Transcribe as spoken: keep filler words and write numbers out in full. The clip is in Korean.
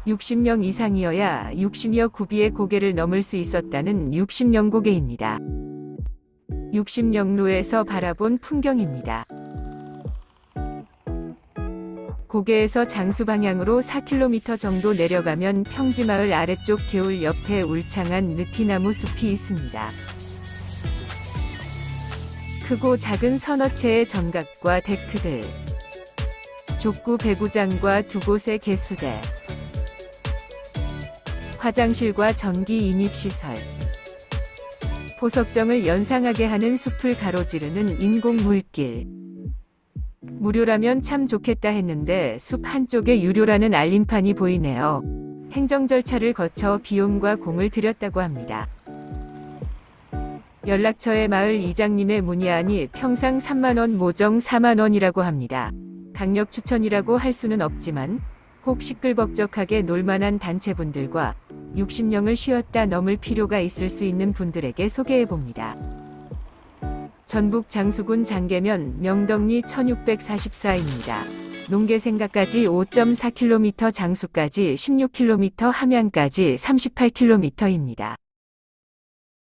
육십 명 이상이어야 육십여 구비의 고개를 넘을 수 있었다는 육십령 고개입니다. 육십령로에서 바라본 풍경입니다. 고개에서 장수 방향으로 사 킬로미터 정도 내려가면 평지마을 아래쪽 개울 옆에 울창한 느티나무 숲이 있습니다. 크고 작은 서너 채의 정각과 데크들, 족구 배구장과 두 곳의 개수대, 화장실과 전기 인입시설, 포석정을 연상하게 하는 숲을 가로지르는 인공 물길. 무료라면 참 좋겠다 했는데 숲 한쪽에 유료라는 알림판이 보이네요. 행정 절차를 거쳐 비용과 공을 들였다고 합니다. 연락처에 마을 이장님의 문의안이 평상 삼만 원 모정 사만 원이라고 합니다. 강력 추천이라고 할 수는 없지만 혹 시끌벅적하게 놀만한 단체분들과 육십령을 쉬었다 넘을 필요가 있을 수 있는 분들에게 소개해봅니다. 전북 장수군 장계면 명덕리 천육백사십사입니다. 농계생가까지 오 점 사 킬로미터, 장수까지 십육 킬로미터, 함양까지 삼십팔 킬로미터입니다.